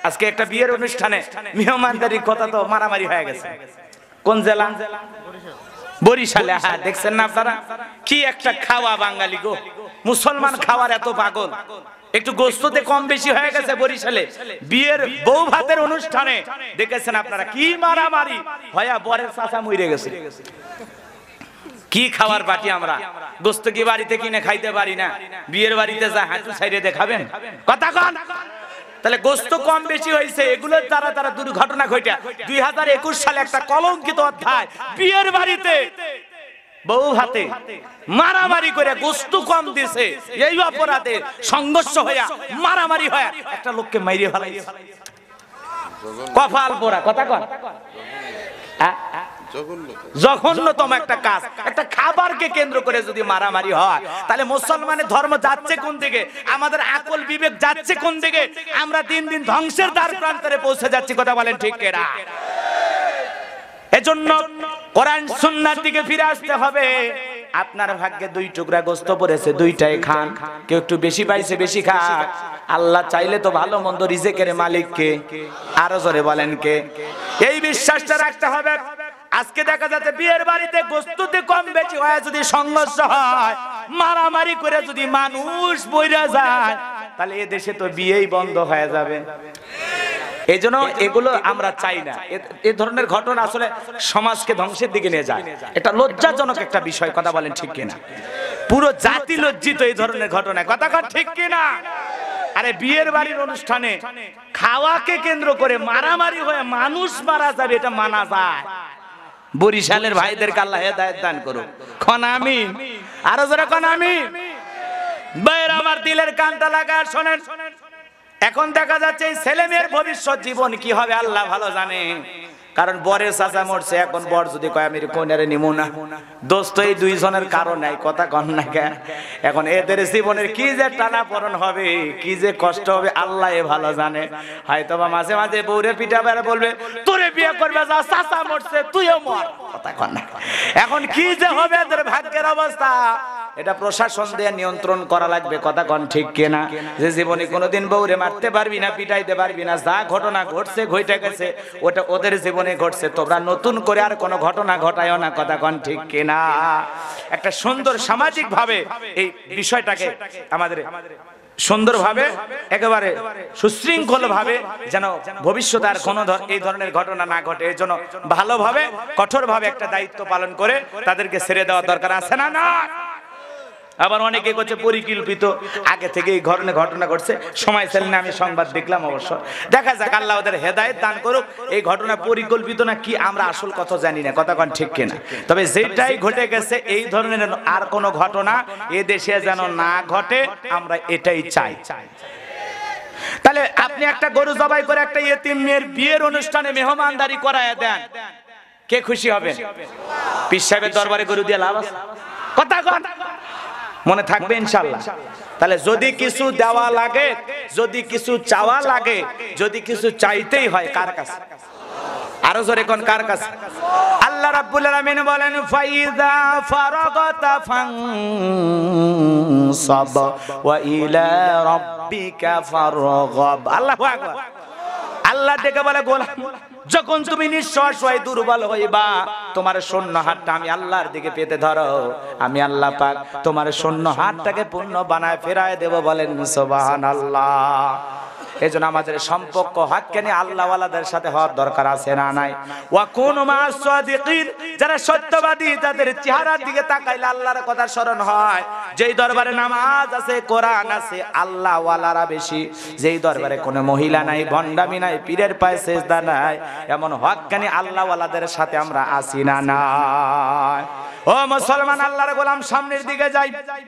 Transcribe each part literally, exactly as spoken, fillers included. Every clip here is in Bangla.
আজকে একটা বিয়ের অনুষ্ঠানে মেহমানদারির কথা তো মারামারি হয়ে গেছে। কোন জেলা? বরিশালে। হ্যাঁ, দেখছেন না আপনারা কি একটা খাওয়া বাঙালি গো। মুসলমান খাওয়ার এত পাগল, একটু গোস্ততে কম বেশি হয়ে গেছে বরিশালে। বিয়ের বউ ভাতের অনুষ্ঠানে দেখেছেন আপনারা কি মারামারি হয়া বরের চাচা মরে গেছে। কি খাওয়ার পার্টি আমরা, গোস্ত কি বাড়িতে কিনে খাইতে পারি না, বিয়ের বাড়িতে যা হাঁটু ছাইরে দেখাবেন কথা কন। তাহলে গোস্ত কম বেশি হয়েছে, এগুলোর দ্বারা তারা দুর্ঘটনা ঘটে দুই হাজার একুশ সালে একটা কলঙ্কিত অধ্যায়, বিয়ের বাড়িতে বউ হাতে মারামারি করে গোস্ত কম দিছে, এই অপরাধে সংঘর্ষ হইয়া মারামারি হয়ে একটা লোককে মাইরে ফেলাইছে। কপাল পোড়া কথা কন। জঘন্যতম একটা কাজ। একটা খাবারকে কেন্দ্র করে যদি মারামারি হয়, তাহলে মুসলমানের ধর্ম যাচ্ছে কোন দিকে, আমাদের আকল বিবেক যাচ্ছে কোন দিকে, আমরা দিন দিন ধ্বংসের দ্বার প্রান্তরে পৌঁছে যাচ্ছি। কথা বলেন ঠিক কিনা? এজন্য কোরআন সুন্নাহর দিকে ফিরে আসতে হবে। আপনার ভাগ্যে দুই টুকরা গোস্ত পড়েছে, দুইটাই খান। কেউ একটু বেশি পাইছে বেশি খাক। আল্লাহ চাইলে তো ভালো মন্দ রিজেকের মালিক কে? আরো জোরে বলেন কে? এই বিশ্বাসটা রাখতে হবে। আজকে দেখা যাচ্ছে বিয়ের বাড়িতে গোস্ততে কম বেশি হয়, যদি সংঘর্ষ হয়, মারামারি করে যদি মানুষ বইরা যায়, তাহলে এ দেশে তো বিয়েই বন্ধ হয়ে যাবে। এই জন্য এগুলো আমরা চাই না। এই ধরনের ঘটনা আসলে সমাজকে ধ্বংসের দিকে নিয়ে যায়। এটা লজ্জাজনক একটা বিষয়। কথা বলেন ঠিক কিনা? পুরো জাতি লজ্জিত এই ধরনের ঘটনায়। কথা কন ঠিক কিনা? আরে বিয়ের বাড়ির অনুষ্ঠানে খাওয়াকে কেন্দ্র করে মারামারি হয়ে মানুষ মারা যাবে, এটা মানা যায়? বরিশালের ভাইদেরকে আল্লাহ হেদায়েত দান করুন। খন আমিন। আরো জোরে খন আমিন। ভাইরা আমার দিলের কানটা লাগায় শোনেন। এখন দেখা যাচ্ছে এই ছেলে মেয়ের ভবিষ্যৎ জীবন কি হবে আল্লাহ ভালো জানে। কারণ বরের চাচা মরছে, এখন বর যদি কয় আমি কোনেরে নিমু না, দোস্ত এই দুইজনের কারণ নাই। কথা কন না কেন? এখন এদের জীবনের কি যে টানাপোড়েন হবে, কি যে কষ্ট হবে আল্লাহ ভালো জানে। হয়তো বা মাঝে মাঝে বউরে পিঠা বেড়া বলবে তোরে বিয়ে করবে, যা চাচা মরছে তুইও মর। কথা কন না। এখন কি যে হবে এদের ভাগ্যের অবস্থা, এটা প্রশাসন দিয়ে নিয়ন্ত্রণ করা লাগবে। কথা কন ঠিক কিনা? যে জীবনে কোনোদিন বউরে মারতে পারবি না, পিটাইতে পারবি না, যা ঘটনা ঘটছে ঘটে গেছে, ওটা ওদের জীবনে ঘটছে। তোমরা নতুন করে আর কোনো ঘটনা ঘটায়ও না। কথা কন ঠিক কিনা? একটা সুন্দর সামাজিক ভাবে এই বিষয়টাকে আমাদের সুন্দরভাবে একেবারে সুশৃঙ্খল ভাবে যেন ভবিষ্যতে আর কোনো এই ধরনের ঘটনা না ঘটে, এই জন্য ভালোভাবে কঠোরভাবে একটা দায়িত্ব পালন করে তাদেরকে ছেড়ে দেওয়া দরকার আছে না? না। আবার অনেকে করছে পরিকল্পিত, আগে থেকে এই ধরনের ঘটনা ঘটছে, সময় ছিল না, আমি সংবাদ দেখলাম। অবশ্য দেখা যাক, আল্লাহ ওদের হেদায়েত দান করুক। এই ঘটনা পরিকল্পিত না কি আমরা আসল কথা জানি না। কথা কোন ঠিক কিনা? তবে যেটাই ঘটে গেছে এই ধরনের আর কোনো ঘটনা এ দেশে যেন না ঘটে, আমরা এটাই চাই। তাহলে আপনি একটা গরু জবাই করে একটা ইয়েতিম মেয়ের বিয়ের অনুষ্ঠানে মেহমানদারি করায় দেন, কে খুশি হবেন? পীর সাহেবের দরবারে গরু দিয়ে লাভ আছে? কথা কন মনে থাকবে ইনশাআল্লাহ। তাহলে যদি কিছু দেওয়া লাগে, যদি কিছু চাওয়া লাগে, যদি কিছু চাইতেই হয়, কার কাছে? আরো জোরে কোন কার কাছে? আল্লাহ রাব্বুল আলামিন বলেন ফাইযা ফারাগতা ফানসাব ওয়া ইলা রাব্বিকা ফারগাব। আল্লাহু আকবার। আল্লাহ ডেকে বলে গোলাম, যখন তুমি নিঃশ্বাস হয়ে দুর্বল হইবা, তোমার শূন্য হাতটা আমি আল্লাহর দিকে পেতে ধরো, আমি আল্লাহ পাক তোমার শূন্য হাতটাকে পূর্ণ বানায় ফেরায় দেব। বলেন সুবহানাল্লাহ। এজন্য আমাদের সম্পর্ক হক্কানি আল্লাহওয়ালাদের সাথে হওয়ার দরকার আছে না নাই? ওয়া কুনু মা'আস সাদিকিন, যারা সত্যবাদী তাদের চেহারার দিকে তাকাইলে আল্লাহর কথা স্মরণ হয়। যেই দরবারে নামাজ আছে, কোরআন আছে, আল্লাহওয়ালারা বেশি। যেই দরবারে কোনো মহিলা নাই, ভণ্ডামি নাই, পীরের পায়ে সিজদা নাই, এমন হক্কানি আল্লাহওয়ালাদের সাথে আমরা আসি না নাই? ও মুসলমান, আল্লাহর গোলাম, সামনের দিকে যাই।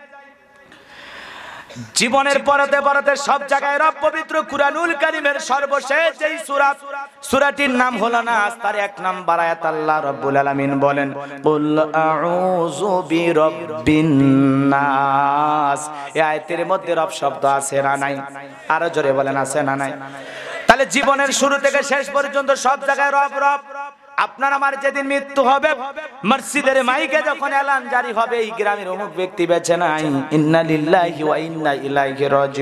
জীবনের পরতে পরতে সব জায়গায় রব পবিত্র কুরআনুল কারীমের সর্বশেষ যেই সূরা, সূরাটির নাম হলো নাস, তার এক নাম্বার আয়াত আল্লাহ রাব্বুল আলামিন বলেন কুল আউযু বিরাব্বিন নাস। এই আয়াতের মধ্যে রব শব্দ আছে না নাই? আরো জোরে বলেন আছে না নাই? তাহলে জীবনের শুরু থেকে শেষ পর্যন্ত সব জায়গায় রব রব। আপনার আমার যেদিন মৃত্যু হবে, মসজিদের মাইকে যখন এলান জারি হবে, এই গ্রামের অমুক ব্যক্তি বেঁচে নাই, ইন্না লিল্লাহি ওয়া ইন্না ইলাইহি রাজিউন,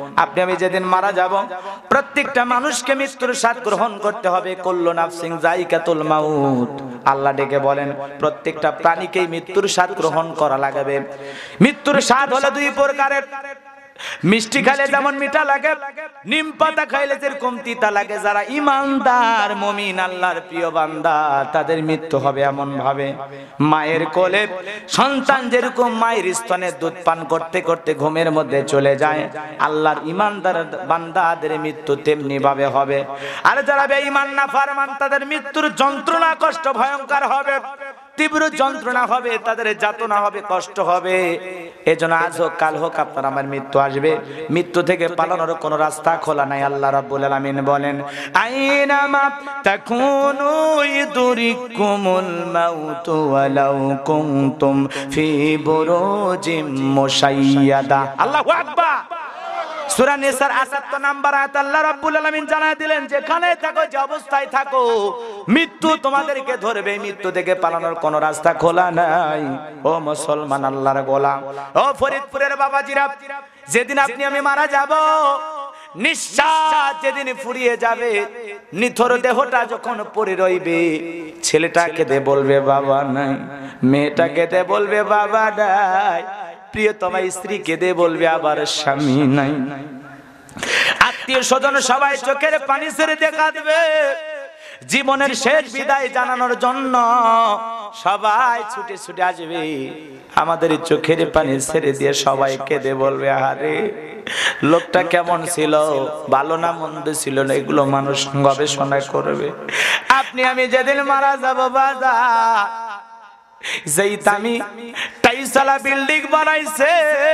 আপনি আমি যেদিন মারা যাব প্রত্যেকটা মানুষকে মৃত্যুর স্বাদ গ্রহণ করতে হবে। কুল্লু নাফসিন যায়িকাতুল মাউত, আল্লাহ ডেকে বলেন প্রত্যেকটা প্রাণীকেই মৃত্যুর স্বাদ গ্রহণ করা লাগবে। মৃত্যুর স্বাদ হলো দুই প্রকারের, মিষ্টি খাইলে যেমন মিঠা লাগে, নিম পাতা খাইলে যেরকম তিতা লাগে। যারা ইমানদার মুমিন আল্লাহর প্রিয় বান্দা তাদের মৃত্যু হবে এমন ভাবে, মায়ের কোলে সন্তান যেরকম মায়ের স্তনে দুধ পান করতে করতে ঘুমের মধ্যে চলে যায়, আল্লাহর ইমানদার বান্দাদের মৃত্যু তেমনি ভাবে হবে। আর যারা বেঈমান নাফরমান তাদের মৃত্যুর যন্ত্রণা কষ্ট ভয়ঙ্কর হবে, তীব্র যন্ত্রণা হবে, তাদের যাতনা হবে, কষ্ট হবে। এজন্য আজ হোক কাল হোক আপনার আমার মৃত্যু আসবে। মৃত্যু থেকে পালানোর কোনো রাস্তা খোলা নাই। আল্লাহ রাব্বুল আলামিন বলেন আইনামা তাকুনু ইদরিকুমুল মাউতু ওয়ালাউ কুনতুম ফি বুরুজিম মুশাইয়াদা। আল্লাহু আকবার। সূরা নিসার আটাত্তর নম্বর আয়াত আল্লাহ রাব্বুল আলামিন জানায় দিলেন যেখানে থাকো যে অবস্থায় থাকো মৃত্যু তোমাদেরকে ধরবে, মৃত্যু থেকে পালানোর কোনো রাস্তা খোলা নাই। ও মুসলমান আল্লাহর গোলাম, ও ফরিদপুরের বাবাজিরা, যেদিন আপনি আমি মারা যাব, নিঃশ্বাস যেদিন ফুরিয়ে যাবে, নিথর দেহটা যখন পড়ে রইবে, ছেলেটা কেঁদে বলবে বাবা নাই, মেয়েটা কেঁদে বলবে বাবা নাই, প্রিয়তমা স্ত্রী কেঁদে বলবে আবার স্বামী নাই, আত্মীয় স্বজন সবাই চোখের পানি ছেড়ে দেখা দেবে। জীবনের শেষ বিদায় জানানোর জন্য সবাই ছুটে ছুটে আসবে, আমাদের চোখের পানি ছেড়ে দিয়ে সবাই কেঁদে বলবে আরে লোকটা কেমন ছিল, ভালো না মন্দ ছিল না, এগুলো মানুষ গবেষণা করবে। আপনি আমি যেদিন মারা যাব বাজা, যেই দামি টাইসালা বিল্ডিং বানাইছে,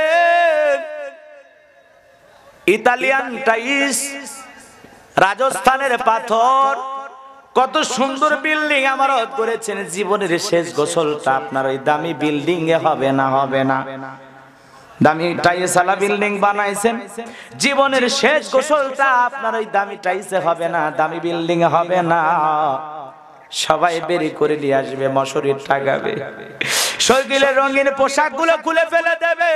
ইতালিয়ান টাইস, রাজস্থানের পাথর, কত সুন্দর বিল্ডিং আমানত করেছেন, জীবনের শেষ গোসলটা আপনার ওই দামি বিল্ডিং এ হবে না, হবে না। দামি টাইসালা বিল্ডিং বানাইছেন, জীবনের শেষ গোসলটা আপনার ওই দামি টাইসে হবে না, দামি বিল্ডিং এ হবে না। সবাই বেরি করে নিয়ে আসবে, মশারির টাগাবে, শরীরের রঙিন পোশাক গুলো খুলে ফেলে দেবে।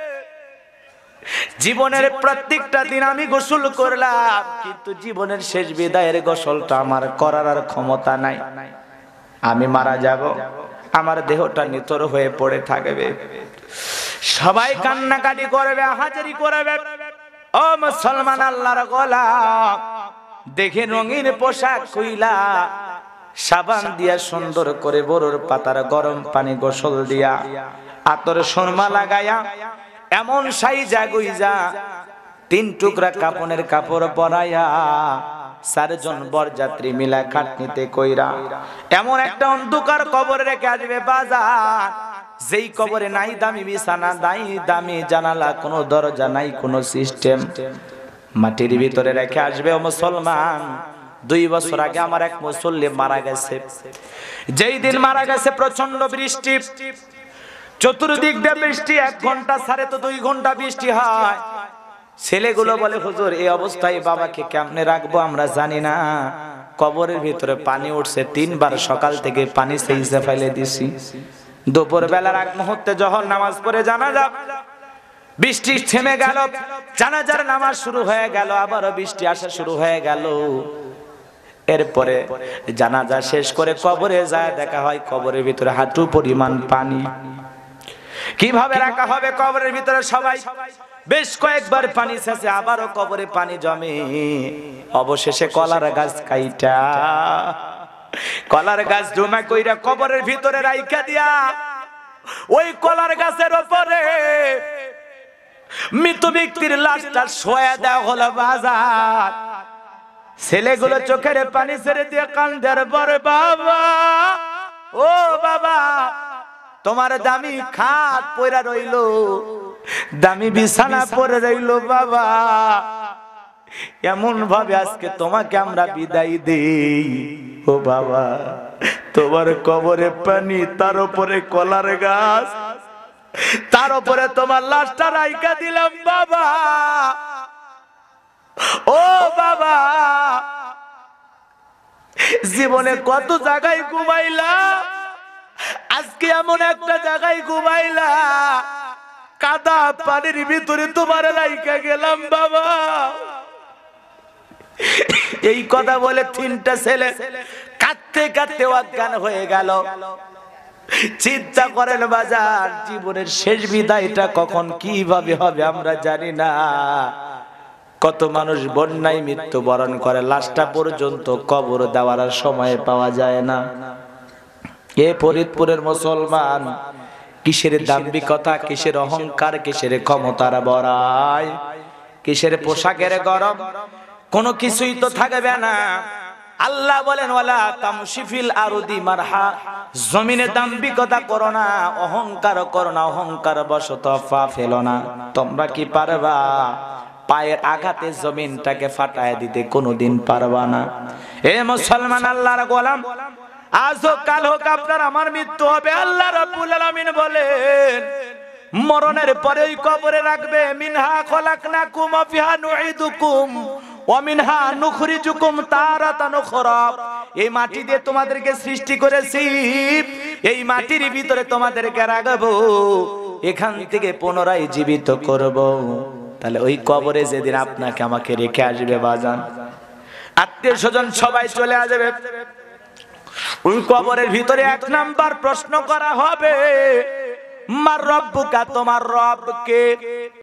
জীবনের প্রত্যেকটা দিন আমি গোসল করলাম, কিন্তু জীবনের শেষ বিদায়ের গোসলটা আমার করার আর ক্ষমতা নাই। আমি মারা যাব, আমার দেহটা নিথর হয়ে পড়ে থাকবে, সবাই কান্নাকাটি করবে, হাজারি করবে। ও মুসলমান আল্লাহর গোলাম, দেখে রঙিন পোশাক কইলা সাবান দিয়া সুন্দর করে বড়র পাতার গরম পানি গোসল দিয়া আতর সুরমা লাগায়া এমন সাইজা গুইজা তিন টুকরা কাপনের কাপড় পরাইয়া চারজন বরযাত্রী মিলা খাটনিতে কইরা এমন একটা অন্ধকার কবরে রেখে আসবে বাজার, যেই কবরে নাই দামি বিছানা, নাই দামি জানালা, কোনো দরজা নাই, কোনো সিস্টেম, মাটির ভিতরে রেখে আসবে। ও মুসলমান, দুই বছর আগে আমার এক মুসল্লি মারা গেছে। যেই দিন মারা গেছে প্রচন্ড বৃষ্টি, চতুর্দিক দিয়ে বৃষ্টি, এক ঘন্টা সাড়ে তো দুই ঘন্টা বৃষ্টি হয়। ছেলেগুলো বলে হুজুর এই অবস্থায় বাবাকে কেমনে রাখবো আমরা জানি না, কবরের ভিতরে পানি উঠছে, তিনবার সকাল থেকে পানি সেইসে ফেলে দিছি। দুপুর বেলার এক মুহূর্তে যখন নামাজ পড়ে জানাজা, বৃষ্টি থেমে গেল, জানাজার নামাজ শুরু হয়ে গেল, আবারও বৃষ্টি আসা শুরু হয়ে গেল। এরপরে জানাজা শেষ করে কবরে যায়, দেখা হয় কবরের ভিতরে হাঁটু পরিমাণ পানি। কিভাবে রাখা হবে কবরের ভিতরে? সবাই বেশ কয়েকবার পানি ছেঁচে আবারও কবরে পানি জমে। অবশেষে কলার গাছ কাইটা, কলার গাছ জমা কইরা কবরের ভিতরে রাইখা দিয়া ওই কলার গাছের উপরে মৃত ব্যক্তির লাশটা শোয়া দেওয়া হলো বাজার। ছেলেগুলো চোখের পানি ছেড়ে দিয়ে কান্দার পরে বাবা, ও বাবা, তোমার দামি খাট পড়া রইলো, দামি বিছানা পড়ে রইলো বাবা, এমন ভাবে আজকে তোমাকে আমরা বিদায় দেই। ও বাবা, তোমার কবরে পানি, তার উপরে কলার গাছ, তার উপরে তোমার লাশটা রাইখা দিলাম বাবা। ও বাবা, জীবনে কত জায়গায় ঘুমাইলা, আজকে এমন একটা জায়গায় ঘুমাইলা, কাদা পানির ভিতরে তোমার রাইখা গেলাম বাবা। এই কথা বলে তিনটা ছেলে কাঁদতে কাঁদতে অজ্ঞান হয়ে গেল। চিন্তা করেন বাজার, জীবনের শেষ বিদায়টা কখন কিভাবে হবে আমরা জানি না। কত মানুষ বন্যায় মৃত্যুবরণ করে, লাশটা পর্যন্ত কবর দেওয়ার সময় পাওয়া যায় না। এ ফরিদপুরের মুসলমান, কিসের দাম্ভিকতা, কিসের অহংকার, কিসের ক্ষমতার বড়াই, কিসের পোশাকের গরম, কোনো কিছুই তো থাকবে না। আল্লাহ বলেন ওয়ালা তামশিফিল আরদি মারহা, জমিনে দাম্ভিকতা করো না, অহংকার করো না, অহংকার বশত পা ফেলো না। তোমরা কি পারবা? পায়ের আঘাতে জমিনটাকে ফাটায় দিতে কোনোদিন পারবা না। এ মুসলমান আল্লাহর গোলাম, আজ হোক কাল হোক আপনার আমার মৃত্যু হবে। আল্লাহ রাব্বুল আলামিন বলেন মরণের পরে ওই কবরে রাখবে। মিনহা খলাকনাকুম ওয়া ফিহা নুঈদুকুম ওয়া মিনহা নুখরিজুকুম তারাতান উখরা। এই মাটি দিয়ে তোমাদেরকে সৃষ্টি করেছি, এই মাটির ভিতরে তোমাদেরকে রাখবো, এখান থেকে পুনরায় জীবিত করব। তাহলে ওই কবরে যেদিন আপনাকে আমাকে রেখে আসবে বাজান, আত্মীয় স্বজন সবাই চলে আসবে, ওই কবরের ভিতরে এক নাম্বার প্রশ্ন করা হবে, মার রব্বুকা, তোমার রব কে?